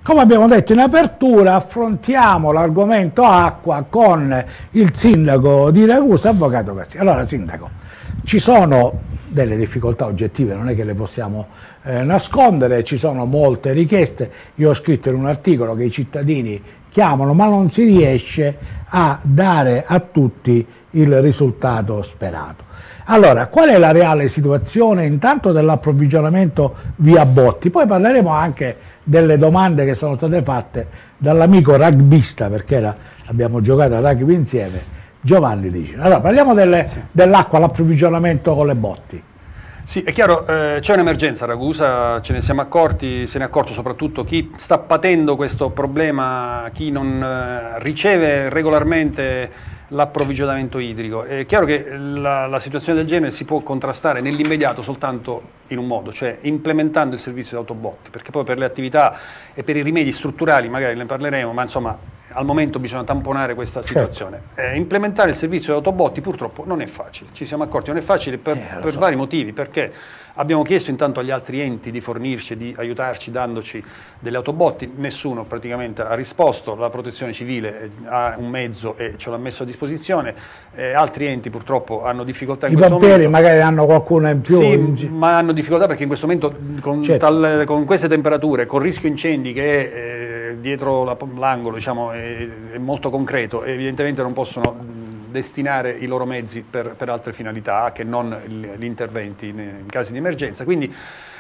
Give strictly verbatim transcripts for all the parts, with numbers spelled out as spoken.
Come abbiamo detto in apertura, affrontiamo l'argomento acqua con il sindaco di Ragusa, avvocato Cassini. Allora, sindaco, ci sono delle difficoltà oggettive, non è che le possiamo eh, nascondere, ci sono molte richieste. Io ho scritto in un articolo che i cittadini chiamano, ma non si riesce a dare a tutti il risultato sperato. Allora, qual è la reale situazione intanto dell'approvvigionamento via botti? Poi parleremo anche delle domande che sono state fatte dall'amico rugbista, perché era, abbiamo giocato a rugby insieme, Giovanni Licina. Allora, parliamo sì. dell'acqua, l'approvvigionamento con le botti. Sì, è chiaro, eh, c'è un'emergenza a Ragusa, ce ne siamo accorti, se ne è accorto soprattutto chi sta patendo questo problema, chi non eh, riceve regolarmente l'approvvigionamento idrico. È chiaro che la, la situazione del genere si può contrastare nell'immediato soltanto in un modo, cioè implementando il servizio di autobotti, perché poi per le attività e per i rimedi strutturali magari ne parleremo, ma insomma al momento bisogna tamponare questa situazione. Certo. Eh, implementare il servizio di autobotti purtroppo non è facile, ci siamo accorti, non è facile per, eh, per so. vari motivi, perché abbiamo chiesto intanto agli altri enti di fornirci, di aiutarci dandoci delle autobotti, nessuno praticamente ha risposto, la protezione civile ha un mezzo e ce l'ha messo a disposizione, eh, altri enti purtroppo hanno difficoltà in I questo momento. I pompieri magari hanno qualcuno in più. Sì, in... ma hanno difficoltà perché in questo momento con, certo. tal, con queste temperature, con il rischio incendi che è eh, dietro l'angolo, diciamo, è, è molto concreto, evidentemente non possono destinare i loro mezzi per, per altre finalità che non gli interventi in, in casi di emergenza. Quindi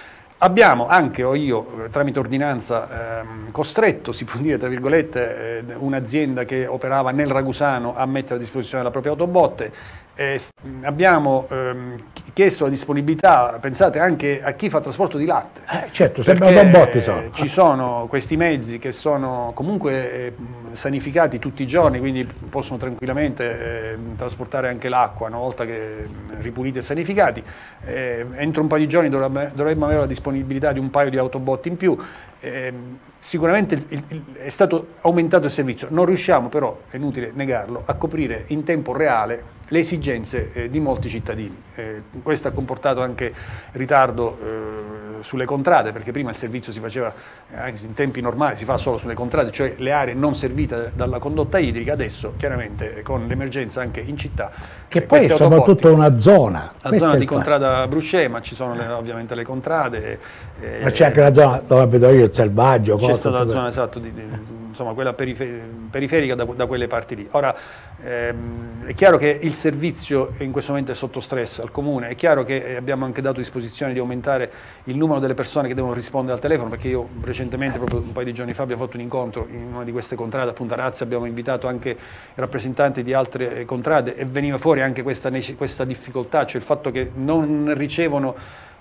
abbiamo anche, o io tramite ordinanza, ehm, costretto, si può dire tra virgolette, eh, un'azienda che operava nel Ragusano a mettere a disposizione la propria autobotte. Eh, abbiamo ehm, chiesto la disponibilità, pensate, anche a chi fa trasporto di latte. Eh, certo, sempre autobotti sono. Eh, ci sono questi mezzi che sono comunque eh, sanificati tutti i giorni, quindi possono tranquillamente eh, trasportare anche l'acqua una volta che ripuliti e sanificati. Eh, entro un paio di giorni dovremmo, dovremmo avere la disponibilità di un paio di autobotti in più. Eh, sicuramente il, il, è stato aumentato il servizio, non riusciamo però, è inutile negarlo, a coprire in tempo reale le esigenze eh, di molti cittadini. Eh, questo ha comportato anche ritardo eh, sulle contrade, perché prima il servizio si faceva eh, in tempi normali, si fa solo sulle contrade, cioè le aree non servite dalla condotta idrica. Adesso chiaramente con l'emergenza anche in città, che eh, poi è soprattutto una zona, la Questo zona di contrada Bruscè, ma ci sono le, ovviamente le contrade, eh, ma c'è anche la zona dove abito io, il selvaggio, c'è stata la zona esatto di, di, insomma quella perifer periferica da, da quelle parti lì. Ora ehm, è chiaro che il servizio in questo momento è sotto stress al comune, è chiaro che abbiamo anche dato disposizione di aumentare il numero delle persone che devono rispondere al telefono, perché io recentemente, proprio un paio di giorni fa, abbiamo fatto un incontro in una di queste contrade, appunto a Razzi, abbiamo invitato anche rappresentanti di altre contrade e veniva fuori anche questa, questa difficoltà, cioè il fatto che non ricevono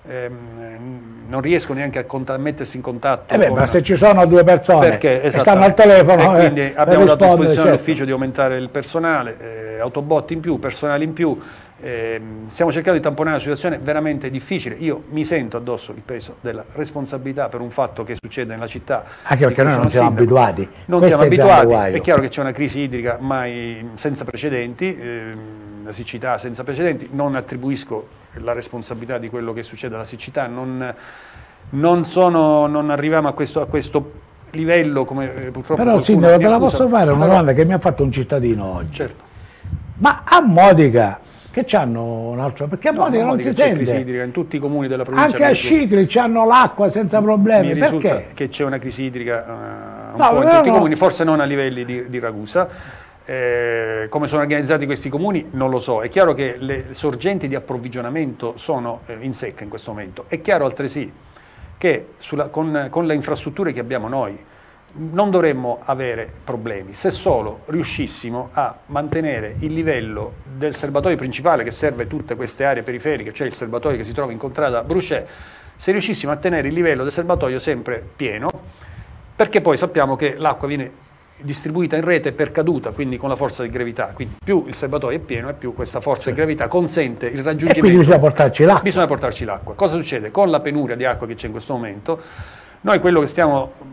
Ehm, non riescono neanche a, a mettersi in contatto. Eh beh, con... ma se ci sono due persone Perché, che stanno al telefono, e quindi eh, abbiamo dato a disposizione certo. all'ufficio di aumentare il personale, eh, autobotti in più, personale in più. Eh, stiamo cercando di tamponare una situazione veramente difficile. Io mi sento addosso il peso della responsabilità per un fatto che succede nella città, anche perché noi non siamo sindaco. abituati. Non Questo siamo è abituati, è chiaro che c'è una crisi idrica mai senza precedenti, eh, una siccità senza precedenti. Non attribuisco la responsabilità di quello che succede alla siccità, non, non, sono, non arriviamo a questo, a questo livello come eh, purtroppo. Però sindaco, te la posso fare una domanda che mi ha fatto un cittadino oggi. Certo. Ma a Modica che c'hanno un altro, perché a no, Modica non si sente crisi idrica in tutti i comuni della provincia. Anche a Scicli hanno l'acqua senza problemi. Mi perché? Che c'è una crisi idrica uh, un no, po' in no, tutti no. i comuni, forse non a livelli di, di Ragusa. Eh, come sono organizzati questi comuni non lo so. È chiaro che le sorgenti di approvvigionamento sono eh, in secca in questo momento. È chiaro altresì che sulla, con, con le infrastrutture che abbiamo noi non dovremmo avere problemi se solo riuscissimo a mantenere il livello del serbatoio principale che serve tutte queste aree periferiche, cioè il serbatoio che si trova in contrada Bruscè, se riuscissimo a tenere il livello del serbatoio sempre pieno, perché poi sappiamo che l'acqua viene distribuita in rete per caduta, quindi con la forza di gravità, quindi più il serbatoio è pieno e più questa forza di gravità consente il raggiungimento. E quindi bisogna portarci l'acqua. Bisogna portarci l'acqua. Cosa succede? Con la penuria di acqua che c'è in questo momento, noi quello che stiamo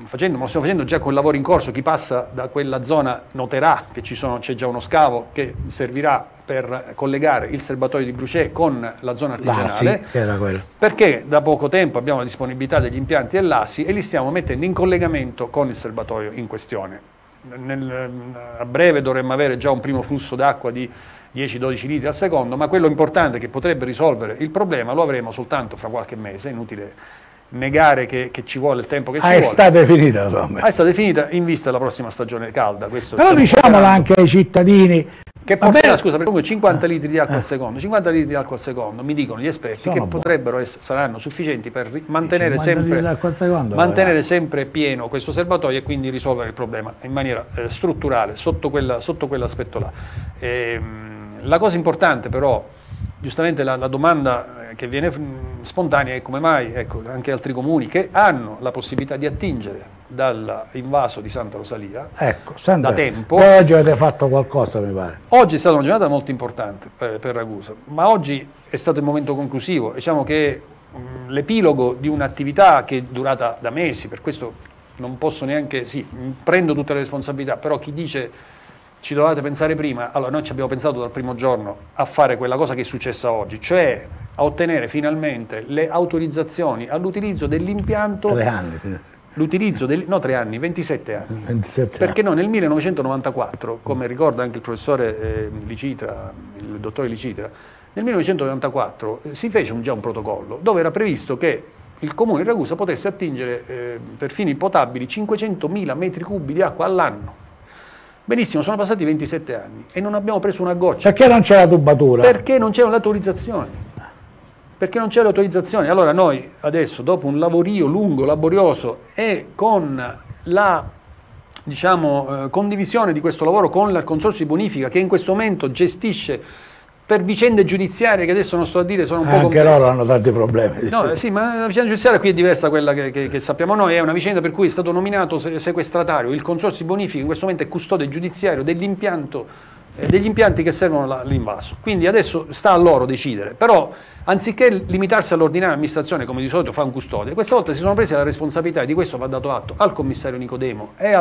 facendo, ma lo stiamo facendo già con lavori in corso, chi passa da quella zona noterà che c'è già uno scavo che servirà per collegare il serbatoio di Brucè con la zona artigianale, L'A S I, era quello. Perché da poco tempo abbiamo la disponibilità degli impianti dell'A S I e li stiamo mettendo in collegamento con il serbatoio in questione. Nel, a breve dovremmo avere già un primo flusso d'acqua di dieci dodici litri al secondo, ma quello importante che potrebbe risolvere il problema lo avremo soltanto fra qualche mese, è inutile negare che, che ci vuole il tempo che ci ah, vuole. È stata finita, insomma. Ah, è stata finita in vista della prossima stagione calda. Questo Però diciamolo anche ai cittadini. Che porterà, scusa, per comunque cinquanta litri di acqua eh. al secondo, cinquanta litri di acqua al secondo, mi dicono gli esperti, Sono che buoni. potrebbero essere, saranno sufficienti per mantenere, sempre, secondo, mantenere sempre pieno questo serbatoio e quindi risolvere il problema in maniera eh, strutturale sotto, quella, sotto quell'aspetto là. E, la cosa importante però, giustamente la, la domanda che viene spontanea è come mai, ecco, anche altri comuni che hanno la possibilità di attingere dall'invaso di Santa Rosalia ecco, Santa, da tempo. Oggi avete fatto qualcosa, mi pare. Oggi è stata una giornata molto importante per, per Ragusa, ma oggi è stato il momento conclusivo. Diciamo che l'epilogo di un'attività che è durata da mesi, per questo non posso neanche, sì, prendo tutte le responsabilità, però chi dice ci dovevate pensare prima, allora noi ci abbiamo pensato dal primo giorno a fare quella cosa che è successa oggi, cioè a ottenere finalmente le autorizzazioni all'utilizzo dell'impianto. Tre anni, sì. L'utilizzo del, no tre anni, ventisette anni, ventisette perché noi nel millenovecentonovantaquattro, come ricorda anche il professore eh, Licitra, il dottore Licitra, nel millenovecentonovantaquattro eh, si fece un, già un protocollo dove era previsto che il comune di Ragusa potesse attingere eh, per fini potabili cinquecentomila metri cubi di acqua all'anno. Benissimo, sono passati ventisette anni e non abbiamo preso una goccia. Perché non c'è la tubatura? Perché non c'erano le autorizzazioni. Perché non c'è l'autorizzazione. Allora noi adesso, dopo un lavorio lungo, laborioso e con la diciamo, eh, condivisione di questo lavoro con il Consorzio di Bonifica, che in questo momento gestisce per vicende giudiziarie che adesso non sto a dire, sono un eh, po' complesse. Anche loro hanno tanti problemi. No, sì, ma la vicenda giudiziaria qui è diversa da quella che, che, che sappiamo noi, è una vicenda per cui è stato nominato sequestratario. Il Consorzio di Bonifica in questo momento è custode giudiziario dell'impianto, eh, degli impianti che servono all'invaso. Quindi adesso sta a loro decidere, però anziché limitarsi all'ordinaria amministrazione come di solito fa un custode, questa volta si sono presi la responsabilità, e di questo va dato atto al commissario Nicodemo e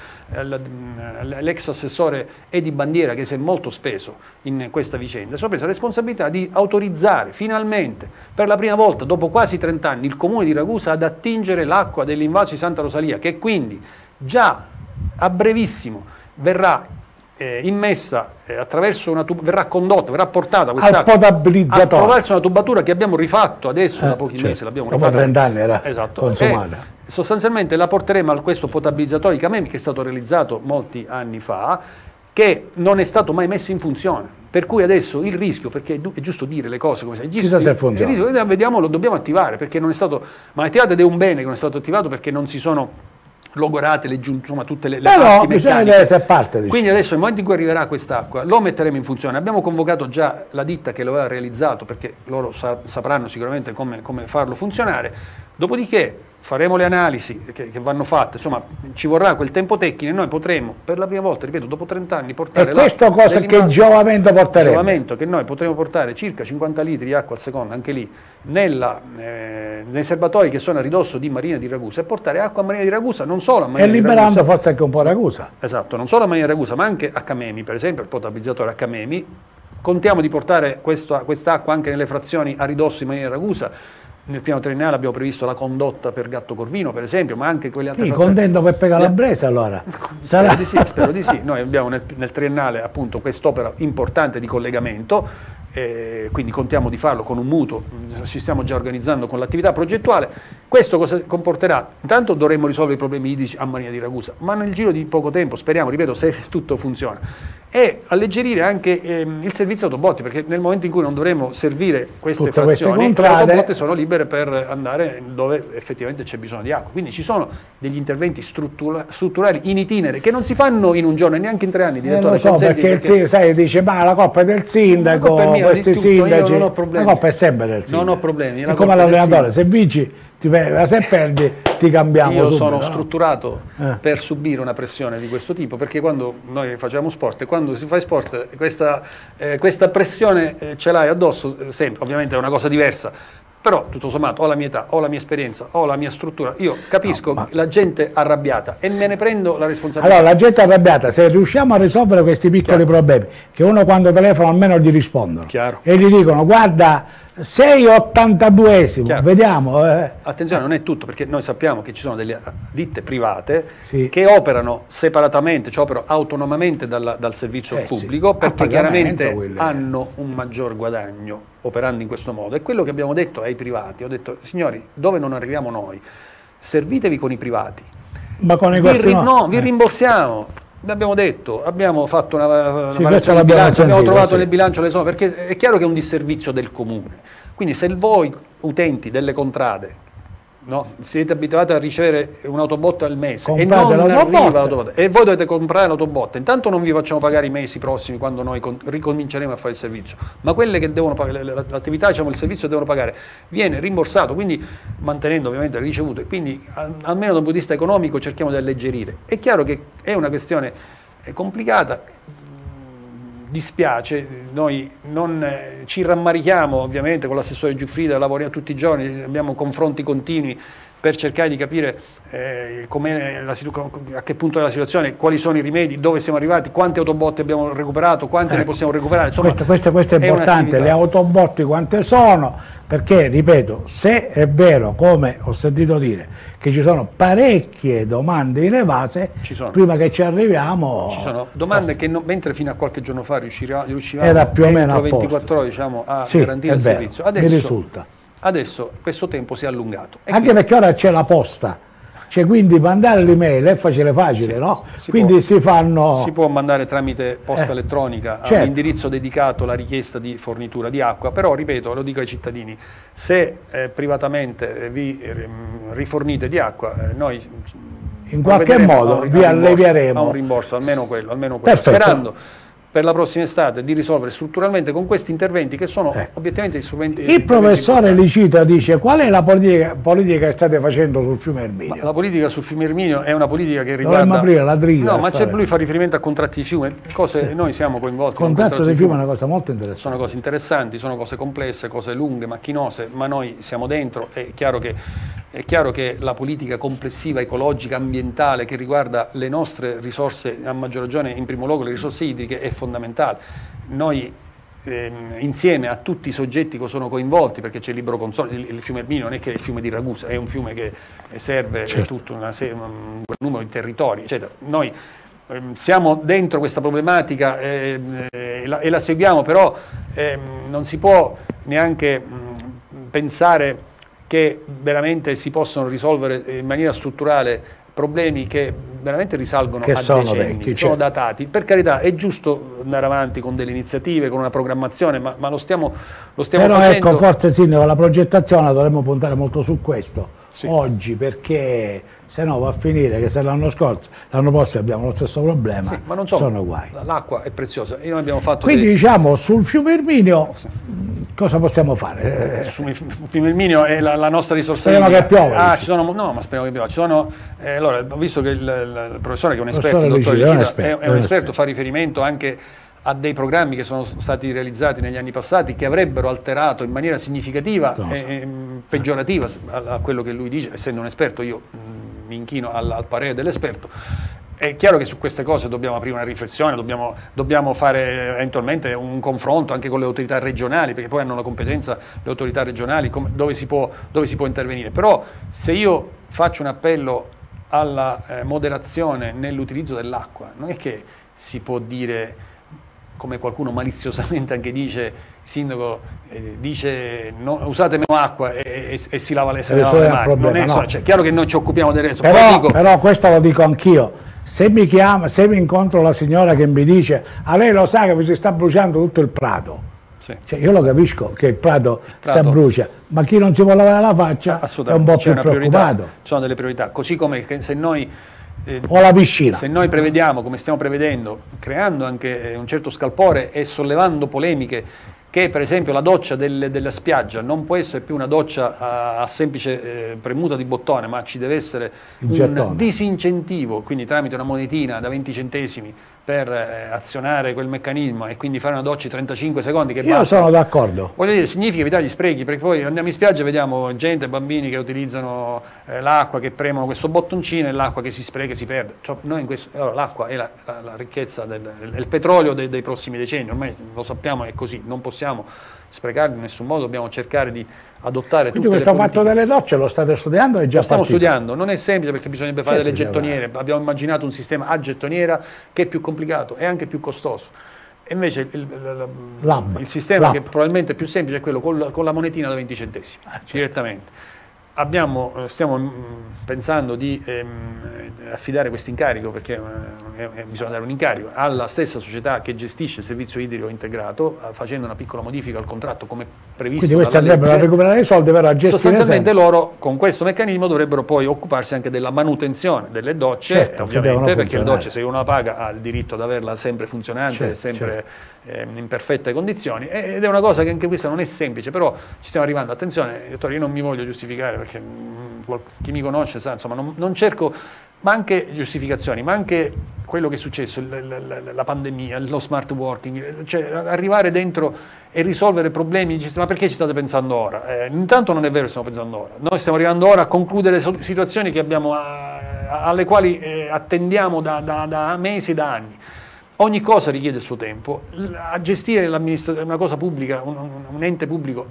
all'ex assessore Edi Bandiera, che si è molto speso in questa vicenda. Si sono presi la responsabilità di autorizzare finalmente, per la prima volta dopo quasi trenta anni, il comune di Ragusa ad attingere l'acqua dell'invaso di Santa Rosalia, che quindi già a brevissimo verrà Eh, immessa eh, attraverso una tubatura, verrà condotta, verrà portata al potabilizzatore attraverso una tubatura che abbiamo rifatto adesso eh, da pochi cioè, mesi, l'abbiamo dopo rifatta. trenta anni era esatto. consumata. E sostanzialmente la porteremo a questo potabilizzatore Camemi, che è stato realizzato molti anni fa, che non è stato mai messo in funzione. Per cui adesso il rischio, perché è giusto dire le cose come chissà se funziona, il rischio, vediamo, lo dobbiamo attivare, perché non è stato mai attivato, ed è un bene che non è stato attivato perché non si sono logorate le, insomma, tutte le, le però bisogna vedere se parte. Quindi adesso nel momento in cui arriverà quest'acqua lo metteremo in funzione. Abbiamo convocato già la ditta che lo aveva realizzato, perché loro sa, sapranno sicuramente come, come farlo funzionare. Dopodiché faremo le analisi che, che vanno fatte, insomma ci vorrà quel tempo tecnico e noi potremo per la prima volta, ripeto, dopo trenta anni portare... E questo cosa che giovamento porteremo? Giovamento che noi potremo portare circa cinquanta litri di acqua al secondo, anche lì, nella, eh, nei serbatoi che sono a ridosso di Marina di Ragusa, e portare acqua a Marina di Ragusa, non solo a Marina e di liberando Ragusa, forse anche un po' Ragusa. Esatto, non solo a Marina di Ragusa, ma anche a Camemi, per esempio, il potabilizzatore a Camemi. Contiamo di portare quest'acqua anche nelle frazioni a ridosso di Marina di Ragusa. Nel piano triennale abbiamo previsto la condotta per Gatto Corvino, per esempio, ma anche quelle altre. Sì, contento Peppe Calabrese allora. Sarà. Spero di sì, spero di sì. Noi abbiamo nel, nel triennale appunto quest'opera importante di collegamento, eh, quindi contiamo di farlo con un mutuo, ci stiamo già organizzando con l'attività progettuale. Questo cosa comporterà? Intanto dovremmo risolvere i problemi idrici a Marina di Ragusa, ma nel giro di poco tempo, speriamo, ripeto, se tutto funziona, e alleggerire anche ehm, il servizio autobotti, perché nel momento in cui non dovremo servire queste Tutte frazioni, queste le autobotti sono libere per andare dove effettivamente c'è bisogno di acqua. Quindi ci sono degli interventi struttura strutturali in itinere che non si fanno in un giorno, neanche in tre anni. Eh, lo so, perché, perché il sai, dice ma la coppa è del sindaco, è mia, questi sindaci, non ho problemi. La coppa è sempre del sindaco. Non ho problemi. È come l'allenatore, se vinci ti, se perdi ti cambiamo Io subito, sono no? strutturato eh. per subire una pressione di questo tipo, perché quando noi facciamo sport e quando si fa sport questa, eh, questa pressione eh, ce l'hai addosso, eh, sempre, ovviamente è una cosa diversa, Però tutto sommato ho la mia età, ho la mia esperienza, ho la mia struttura, io capisco no, ma... la gente arrabbiata e sì. me ne prendo la responsabilità. Allora la gente arrabbiata, se riusciamo a risolvere questi piccoli Chiaro. problemi, che uno quando telefona almeno gli rispondono Chiaro. e gli dicono guarda sei ottantaduesimo, vediamo. Eh. Attenzione, non è tutto, perché noi sappiamo che ci sono delle ditte private sì. che operano separatamente, cioè operano autonomamente dal, dal servizio eh, pubblico, sì. perché chiaramente quelle... hanno un maggior guadagno operando in questo modo. E quello che abbiamo detto ai privati, ho detto signori, dove non arriviamo noi, servitevi con i privati. Ma con i vi costi no, no, vi eh. rimborsiamo. L'abbiamo detto, abbiamo fatto una, una sì, variazione di bilancio, sentito, abbiamo trovato sì. nel bilancio le somme, perché è chiaro che è un disservizio del comune. Quindi se voi utenti delle contrade no, siete abituati a ricevere un'autobotto al mese e non arriva l'autobotta e voi dovete comprare l'autobotta, intanto non vi facciamo pagare i mesi prossimi quando noi ricominceremo a fare il servizio, ma quelle che devono pagare, l'attività, diciamo il servizio devono pagare, viene rimborsato, quindi mantenendo ovviamente le ricevute, quindi almeno da un punto di vista economico cerchiamo di alleggerire. È chiaro che è una questione complicata, dispiace, noi non eh, ci rammarichiamo ovviamente con l'assessore Giuffrida, lavoriamo tutti i giorni, abbiamo confronti continui per cercare di capire eh, la, a che punto è la situazione, quali sono i rimedi, dove siamo arrivati, quante autobotti abbiamo recuperato, quante ecco, ne possiamo recuperare. Insomma, questo, questo, questo è, è importante, le autobotti quante sono, perché ripeto, se è vero, come ho sentito dire, che ci sono parecchie domande inevase, prima che ci arriviamo... Ci sono domande passa. che non, mentre fino a qualche giorno fa riuscivamo era più o meno ventiquattro ore diciamo, a sì, garantire il vero, servizio, adesso, mi risulta. Adesso questo tempo si è allungato. E Anche quindi... perché ora c'è la posta, cioè quindi mandare l'email è facile facile, sì, no? Si quindi può, si fanno... Si può mandare tramite posta eh, elettronica certo. a un indirizzo dedicato la richiesta di fornitura di acqua, però ripeto, lo dico ai cittadini, se eh, privatamente vi eh, rifornite di acqua, eh, noi... In qualche modo un, vi alleviaremo. A un rimborso, almeno quello, almeno quello. Sperando per la prossima estate di risolvere strutturalmente con questi interventi che sono ecco. obiettivamente strumenti. Il professore Licito dice qual è la politica, politica che state facendo sul fiume Erminio? Ma la politica sul fiume Erminio è una politica che riguarda... Dovremmo aprire la driga. No, ma c'è lui fa riferimento a contratti di fiume, cose sì. noi siamo coinvolti. Il contratto di fiume è una cosa molto interessante. Sono cose interessanti, sono cose complesse, cose lunghe, macchinose, ma noi siamo dentro, è chiaro che, è chiaro che la politica complessiva, ecologica, ambientale che riguarda le nostre risorse, a maggior ragione in primo luogo le risorse idriche, è fondamentale. Noi ehm, insieme a tutti i soggetti che sono coinvolti, perché c'è il libero consorzio, il, il fiume Erminio non è che è il fiume di Ragusa, è un fiume che serve certo. tutto una, un numero di territori, eccetera. Noi ehm, siamo dentro questa problematica eh, eh, e, la, e la seguiamo, però ehm, non si può neanche mh, pensare che veramente si possono risolvere in maniera strutturale problemi che veramente risalgono che a sono decenni, vecchi, sono certo. datati. Per carità è giusto andare avanti con delle iniziative, con una programmazione, ma, ma lo stiamo, lo stiamo Però facendo. ecco, forse Sindaco, la progettazione dovremmo puntare molto su questo sì. oggi, perché se no va a finire che se l'anno scorso, l'anno prossimo abbiamo lo stesso problema, sì, ma non so, sono guai. L'acqua è preziosa. Io abbiamo fatto Quindi dei... diciamo sul fiume Erminio sì. cosa possiamo fare? Sul fiume Erminio è la, la nostra risorsa. Speriamo che piova. Ah, ci sono, no, ma speriamo che piova. Ci sono, eh, allora, ho visto che il, il, il professore che è un esperto, il Licito, dottore è un Licito, esperto, è, è un esperto, fa riferimento anche a dei programmi che sono stati realizzati negli anni passati che avrebbero alterato in maniera significativa e eh, peggiorativa a, a quello che lui dice, essendo un esperto io mh, mi inchino al, al parere dell'esperto. È chiaro che su queste cose dobbiamo aprire una riflessione, dobbiamo, dobbiamo fare eventualmente un confronto anche con le autorità regionali, perché poi hanno la competenza le autorità regionali come, dove, si può, dove si può intervenire. Però se io faccio un appello alla eh, moderazione nell'utilizzo dell'acqua, non è che si può dire, come qualcuno maliziosamente anche dice, il sindaco eh, dice no, usate meno acqua e, e, e si lava le, se lava le mani. Non è, no. Cioè, chiaro che noi ci occupiamo del resto. Però, dico, però questo lo dico anch'io. Se mi chiama, se mi incontro la signora che mi dice a lei lo sa che vi si sta bruciando tutto il prato, sì. cioè, io lo capisco che il prato, il prato si brucia, ma chi non si può lavare la faccia è un po' più preoccupato. Ci sono delle priorità, così come se noi Eh, o la piscina. Se noi prevediamo, come stiamo prevedendo, creando anche un certo scalpore e sollevando polemiche che per esempio la doccia del, della spiaggia non può essere più una doccia a, a semplice eh, premuta di bottone, ma ci deve essere un gettone. disincentivo, quindi tramite una monetina da venti centesimi per eh, azionare quel meccanismo e quindi fare una doccia di trentacinque secondi che Io basta. sono d'accordo. Voglio dire, significa evitare gli sprechi, perché poi andiamo in spiaggia e vediamo gente, bambini che utilizzano eh, l'acqua, che premono questo bottoncino e l'acqua che si spreca e si perde. Cioè, noi in questo, allora, l'acqua è la, la, la ricchezza, del, il petrolio dei, dei prossimi decenni, ormai lo sappiamo, è così, non possiamo sprecarli in nessun modo, dobbiamo cercare di adottare Quindi tutte questo le fatto politiche. delle docce lo state studiando? È già Lo stiamo partito? studiando, non è semplice perché bisognerebbe fare Certo, delle gettoniere, abbiamo immaginato un sistema a gettoniera che è più complicato e anche più costoso. E invece il, il, il, il sistema che probabilmente è più semplice è quello con, con la monetina da venti centesimi, ah, certo. direttamente. Abbiamo, stiamo pensando di ehm, affidare questo incarico, perché eh, bisogna dare un incarico, alla stessa società che gestisce il servizio idrico integrato, facendo una piccola modifica al contratto come previsto. Quindi questi andrebbero a recuperare i soldi per la gestione. Sostanzialmente loro con questo meccanismo dovrebbero poi occuparsi anche della manutenzione delle docce, certo, ovviamente, perché le docce, se uno la paga, ha il diritto ad averla sempre funzionante, certo, sempre certo. eh, in perfette condizioni, ed è una cosa che anche questa non è semplice, però ci stiamo arrivando. Attenzione, dottore, io non mi voglio giustificare, perché chi mi conosce sa, insomma, non, non cerco, ma anche giustificazioni, ma anche quello che è successo, la, la, la pandemia, lo smart working, cioè arrivare dentro e risolvere problemi, ma perché ci state pensando ora? Eh, intanto non è vero che stiamo pensando ora, noi stiamo arrivando ora a concludere situazioni che abbiamo, a, alle quali eh, attendiamo da, da, da mesi, da anni. Ogni cosa richiede il suo tempo, a gestire una cosa pubblica, un, un ente pubblico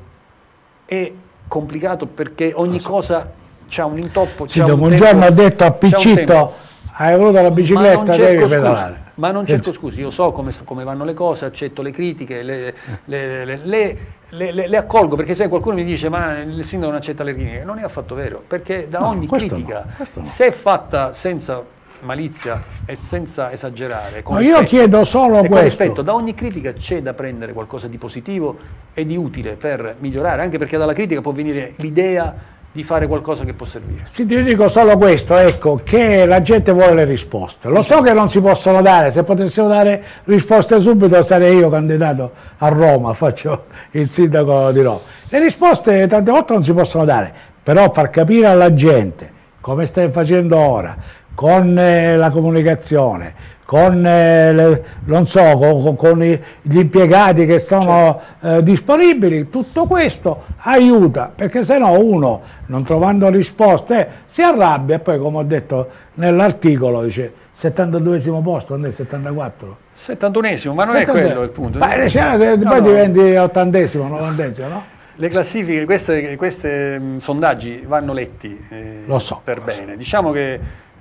è complicato perché ogni so. cosa c'ha un intoppo. Sì, un, un giorno ha detto a Piccitto, hai voluto la bicicletta, devi pedalare. Ma non cerco scusi, io so come, come vanno le cose, accetto le critiche, le, le, le, le, le, le, le accolgo, perché se qualcuno mi dice ma il sindaco non accetta le critiche, non è affatto vero, perché da no, ogni critica, no, no. se fatta senza malizia e senza esagerare, con no, rispetto, io chiedo solo questo. Rispetto, da ogni critica c'è da prendere qualcosa di positivo e di utile per migliorare, anche perché dalla critica può venire l'idea di fare qualcosa che può servire. Sì, ti dico solo questo, ecco, che la gente vuole le risposte. Lo so che non si possono dare, se potessimo dare risposte subito sarei io candidato a Roma, faccio il sindaco di Roma. Le risposte tante volte non si possono dare, però far capire alla gente, come stai facendo ora, con eh, la comunicazione, con, eh, le, non so, con, con i, gli impiegati che sono certo. eh, disponibili, tutto questo aiuta, perché se no uno, non trovando risposte, eh, si arrabbia e poi, come ho detto nell'articolo, dice settantaduesimo posto, non è settantaquattro? settantunesimo, ma non è quello il punto. Beh, cioè, no, poi no. diventi ottantesimo, novantesimo, no? Le classifiche, questi queste, mh, sondaggi vanno letti eh, lo so, per lo bene. So. Diciamo che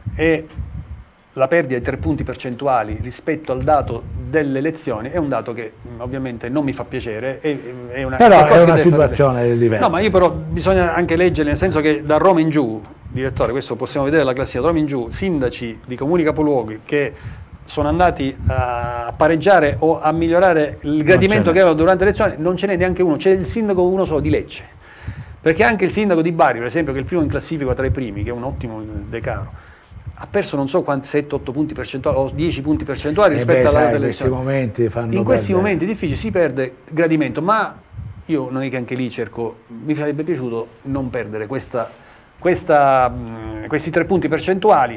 è la perdita di tre punti percentuali rispetto al dato delle elezioni è un dato che mh, ovviamente non mi fa piacere, è, è una, però è una situazione diversa. No, ma io però bisogna anche leggere, nel senso che da Roma in giù, direttore, questo possiamo vedere la classifica, da Roma in giù, sindaci di comuni capoluoghi che sono andati a pareggiare o a migliorare il gradimento che avevano durante le elezioni, non ce n'è neanche uno, c'è il sindaco uno solo di Lecce, perché anche il sindaco di Bari, per esempio, che è il primo in classifica tra i primi, che è un ottimo decaro, ha perso non so quanti, sette otto punti percentuali o dieci punti percentuali rispetto alla data delle elezioni. In questi momenti fanno In questi perdere. momenti difficili si perde gradimento, ma io non è che anche lì cerco, mi sarebbe piaciuto non perdere questa, questa, mh, questi tre punti percentuali.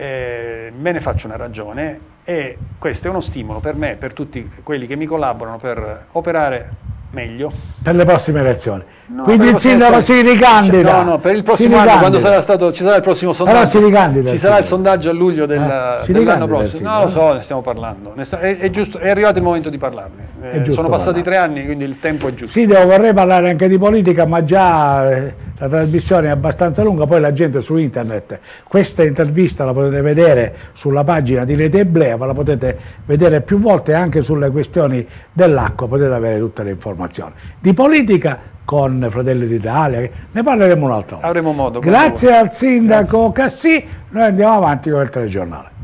Eh, me ne faccio una ragione e questo è uno stimolo per me, per tutti quelli che mi collaborano per operare meglio per le prossime elezioni. No, quindi il sindaco si ricandida. No, no, per il prossimo anno, quando sarà stato, ci sarà il prossimo sondaggio, si ricandida, ci sarà il sondaggio a luglio del, eh, dell'anno prossimo. No, lo so, ne stiamo parlando. Ne sta, è, è, giusto, è arrivato il momento di parlarne. Eh, sono passati parlare. tre anni, quindi il tempo è giusto. Sì, devo, vorrei parlare anche di politica, ma già eh, la trasmissione è abbastanza lunga, poi la gente su internet, questa intervista la potete vedere sulla pagina di Rete Eblea, ma la potete vedere più volte anche sulle questioni dell'acqua, potete avere tutte le informazioni. Di politica con Fratelli d'Italia, ne parleremo un altro. Avremo modo. Grazie al sindaco Grazie. Cassì, noi andiamo avanti con il telegiornale.